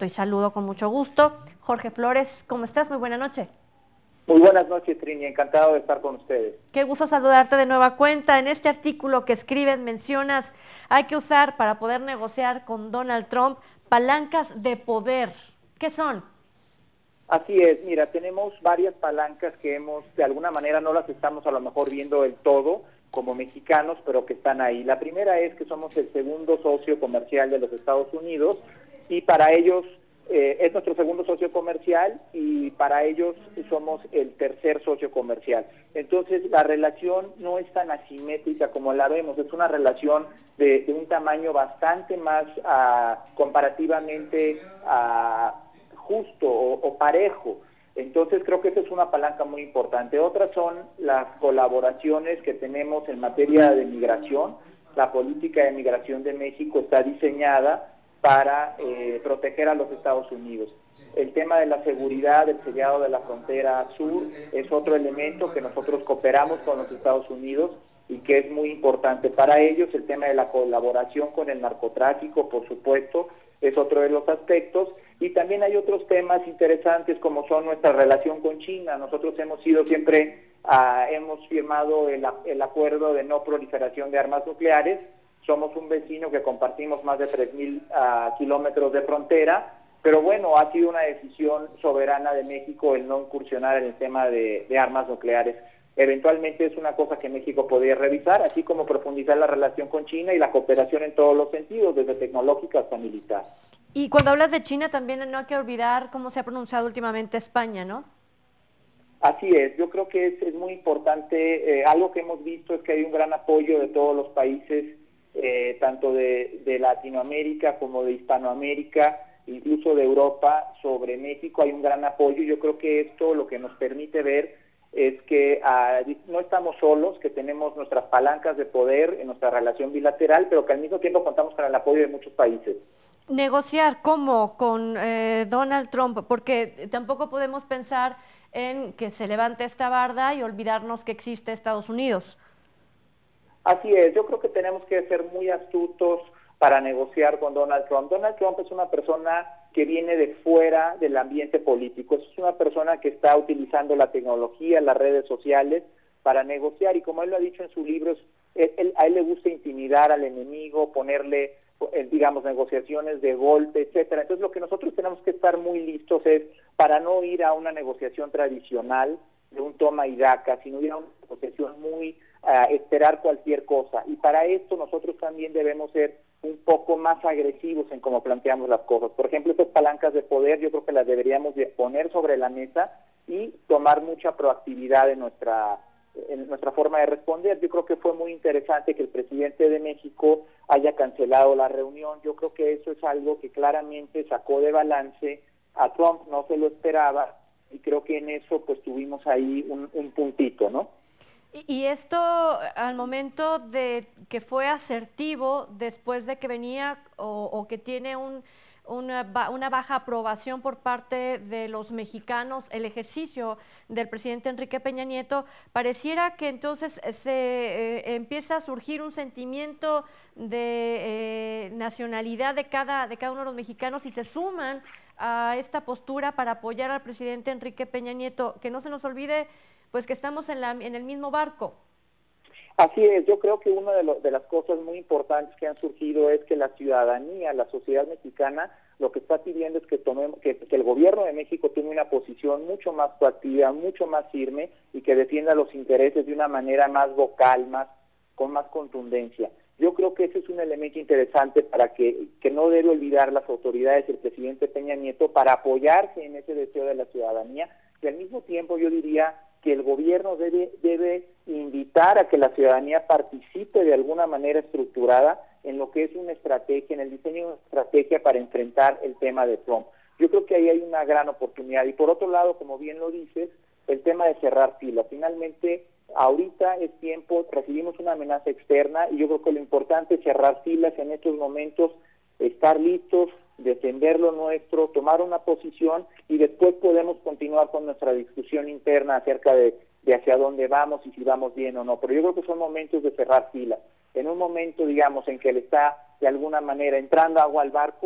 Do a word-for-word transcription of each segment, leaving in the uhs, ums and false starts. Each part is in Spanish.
y saludo con mucho gusto. Jorge Flores, ¿cómo estás? Muy buena noche. Muy buenas noches, Trini. Encantado de estar con ustedes. Qué gusto saludarte de nueva cuenta. En este artículo que escribes mencionas hay que usar para poder negociar con Donald Trump palancas de poder. ¿Qué son? Así es. Mira, tenemos varias palancas que hemos, de alguna manera, no las estamos a lo mejor viendo del todo como mexicanos, pero que están ahí. La primera es que somos el segundo socio comercial de los Estados Unidos y para ellos eh, es nuestro segundo socio comercial y para ellos somos el tercer socio comercial. Entonces la relación no es tan asimétrica como la vemos, es una relación de, de un tamaño bastante más uh, comparativamente uh, justo o, o parejo. Entonces creo que esa es una palanca muy importante. Otras son las colaboraciones que tenemos en materia de migración. La política de migración de México está diseñada para eh, proteger a los Estados Unidos. El tema de la seguridad, el sellado de la frontera sur, es otro elemento que nosotros cooperamos con los Estados Unidos y que es muy importante para ellos. El tema de la colaboración con el narcotráfico, por supuesto, es otro de los aspectos. Y también hay otros temas interesantes como son nuestra relación con China. Nosotros hemos sido siempre, uh, hemos firmado el, el acuerdo de no proliferación de armas nucleares. Somos un vecino que compartimos más de tres mil uh, kilómetros de frontera, pero bueno, ha sido una decisión soberana de México el no incursionar en el tema de, de armas nucleares. Eventualmente es una cosa que México podría revisar, así como profundizar la relación con China y la cooperación en todos los sentidos, desde tecnológica hasta militar. Y cuando hablas de China también no hay que olvidar cómo se ha pronunciado últimamente España, ¿no? Así es, yo creo que es, es muy importante, eh, algo que hemos visto es que hay un gran apoyo de todos los países, eh, tanto de, de Latinoamérica como de Hispanoamérica, incluso de Europa, sobre México hay un gran apoyo. Yo creo que esto lo que nos permite ver es que uh, no estamos solos, que tenemos nuestras palancas de poder en nuestra relación bilateral, pero que al mismo tiempo contamos con el apoyo de muchos países. ¿Negociar cómo con eh, Donald Trump? Porque tampoco podemos pensar en que se levante esta barda y olvidarnos que existe Estados Unidos. Así es, yo creo que tenemos que ser muy astutos para negociar con Donald Trump. Donald Trump es una persona que viene de fuera del ambiente político, es una persona que está utilizando la tecnología, las redes sociales para negociar y como él lo ha dicho en sus libros, él, él, a él le gusta intimidar al enemigo, ponerle, digamos, negociaciones de golpe, etcétera. Entonces lo que nosotros tenemos que estar muy listos es para no ir a una negociación tradicional de un toma y daca, sino ir a una negociación muy, uh, esperar cualquier cosa. Y para esto nosotros también debemos ser un poco más agresivos en cómo planteamos las cosas. Por ejemplo, estas palancas de poder yo creo que las deberíamos de poner sobre la mesa y tomar mucha proactividad en nuestra en nuestra forma de responder. Yo creo que fue muy interesante que el presidente de México haya cancelado la reunión. Yo creo que eso es algo que claramente sacó de balance a Trump, no se lo esperaba, y creo que en eso pues tuvimos ahí un, un puntito, ¿no? Y esto al momento de que fue asertivo después de que venía o, o que tiene un, una, una baja aprobación por parte de los mexicanos, el ejercicio del presidente Enrique Peña Nieto, pareciera que entonces se eh, empieza a surgir un sentimiento de eh, nacionalidad de cada, de cada uno de los mexicanos y se suman a esta postura para apoyar al presidente Enrique Peña Nieto. Que no se nos olvide pues que estamos en, la, en el mismo barco. Así es, yo creo que una de, lo, de las cosas muy importantes que han surgido es que la ciudadanía, la sociedad mexicana, lo que está pidiendo es que, tomemos, que, que el gobierno de México tome una posición mucho más proactiva, mucho más firme y que defienda los intereses de una manera más vocal, más con más contundencia. Yo creo que ese es un elemento interesante para que, que no debe olvidar las autoridades del presidente Peña Nieto para apoyarse en ese deseo de la ciudadanía y al mismo tiempo yo diría que el gobierno debe, debe invitar a que la ciudadanía participe de alguna manera estructurada en lo que es una estrategia, en el diseño de una estrategia para enfrentar el tema de Trump. Yo creo que ahí hay una gran oportunidad. Y por otro lado, como bien lo dices, el tema de cerrar filas. Finalmente, ahorita es tiempo, recibimos una amenaza externa y yo creo que lo importante es cerrar filas en estos momentos, estar listos, defender lo nuestro, tomar una posición y después podemos continuar con nuestra discusión interna acerca de, de hacia dónde vamos y si vamos bien o no. Pero yo creo que son momentos de cerrar filas. En un momento, digamos, en que le está de alguna manera entrando agua al barco,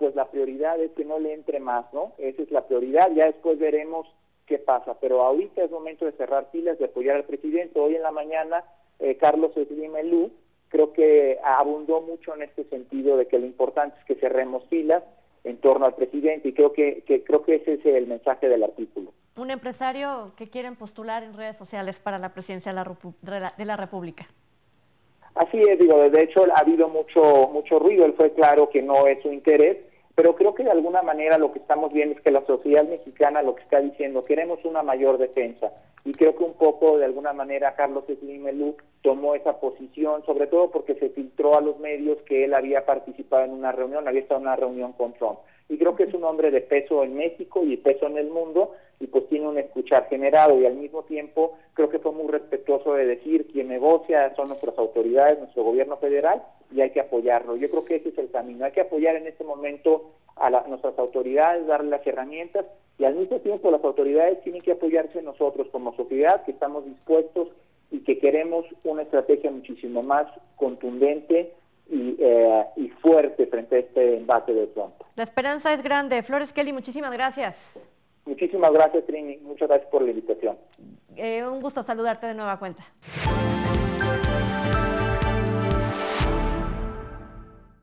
pues la prioridad es que no le entre más, ¿no? Esa es la prioridad, ya después veremos qué pasa, pero ahorita es momento de cerrar filas, de apoyar al presidente. Hoy en la mañana, eh, Carlos Slim Elú, creo que abundó mucho en este sentido de que lo importante es que cerremos filas en torno al presidente, y creo que, que creo que ese es el mensaje del artículo. Un empresario que quieren postular en redes sociales para la presidencia de la, de la, de la República. Así es, digo, de hecho ha habido mucho mucho ruido, él fue claro que no es su interés, pero creo que de alguna manera lo que estamos viendo es que la sociedad mexicana lo que está diciendo, queremos una mayor defensa, y creo que un poco de alguna manera Carlos Slim Elú tomó esa posición, sobre todo porque se filtró a los medios que él había participado en una reunión, había estado en una reunión con Trump, y creo que es un hombre de peso en México y peso en el mundo, y pues tiene un escuchar generado, y al mismo tiempo creo que fue muy respetuoso de decir quien negocia son nuestras autoridades, nuestro gobierno federal, y hay que apoyarlo. Yo creo que ese es el camino, hay que apoyar en este momento a la, nuestras autoridades, darle las herramientas, y al mismo tiempo las autoridades tienen que apoyarse en nosotros como sociedad, que estamos dispuestos y que queremos una estrategia muchísimo más contundente y, eh, y fuerte frente a este embate de Trump. La esperanza es grande. Flores Kelly, muchísimas gracias. Muchísimas gracias, Trini. Muchas gracias por la invitación. Eh, un gusto saludarte de nueva cuenta.